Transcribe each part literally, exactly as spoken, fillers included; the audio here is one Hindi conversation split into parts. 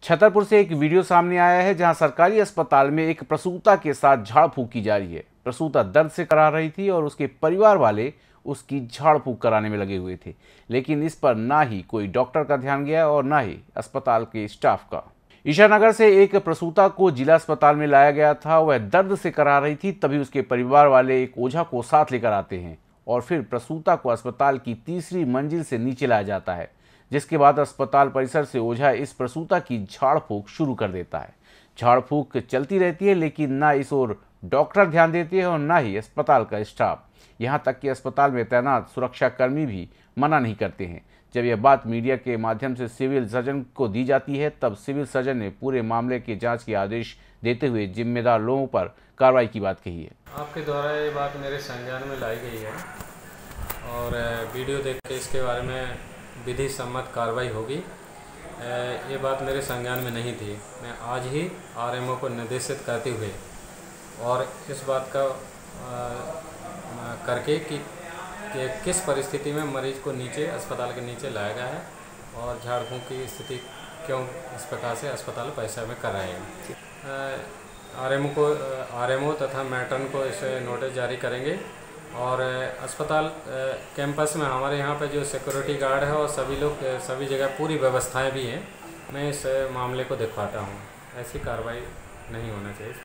छतरपुर से एक वीडियो सामने आया है जहां सरकारी अस्पताल में एक प्रसूता के साथ झाड़ फूक की जा रही है। प्रसूता दर्द से करा रही थी और उसके परिवार वाले उसकी झाड़ फूक कराने में लगे हुए थे, लेकिन इस पर ना ही कोई डॉक्टर का ध्यान गया और ना ही अस्पताल के स्टाफ का। ईशानगर से एक प्रसूता को जिला अस्पताल में लाया गया था। वह दर्द से करा रही थी, तभी उसके परिवार वाले एक ओझा को साथ लेकर आते हैं और फिर प्रसूता को अस्पताल की तीसरी मंजिल से नीचे लाया जाता है, जिसके बाद अस्पताल परिसर से ओझा इस प्रसूता की झाड़ फूक शुरू कर देता है। झाड़ फूक चलती रहती है, लेकिन ना इस ओर डॉक्टर ध्यान देते हैं और ना ही अस्पताल का स्टाफ। यहाँ तक कि अस्पताल में तैनात सुरक्षाकर्मी भी मना नहीं करते हैं। जब यह बात मीडिया के माध्यम से सिविल सर्जन को दी जाती है, तब सिविल सर्जन ने पूरे मामले के जांच के आदेश देते हुए जिम्मेदार लोगों पर कार्रवाई की बात कही है। आपके द्वारा ये बात मेरे संज्ञान में लाई गई है और वीडियो देख के इसके बारे में विधि सम्मत कार्रवाई होगी। ये बात मेरे संज्ञान में नहीं थी। मैं आज ही आरएमओ को निर्देशित करते हुए और इस बात का आ, करके कि, कि किस परिस्थिति में मरीज को नीचे अस्पताल के नीचे लाया गया है और झाड़ फूंक की स्थिति क्यों इस प्रकार से अस्पताल पैसा में कर रहे हैं। आरएमओ को आरएमओ तथा मैट्रन को इसे नोटिस जारी करेंगे और अस्पताल कैंपस में हमारे यहाँ पे जो सिक्योरिटी गार्ड है और सभी लोग सभी जगह पूरी व्यवस्थाएं भी हैं। मैं इस मामले को दिखवाता हूँ। ऐसी कार्रवाई नहीं होना चाहिए।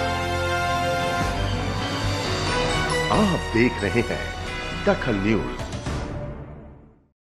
आप देख रहे हैं दखल न्यूज।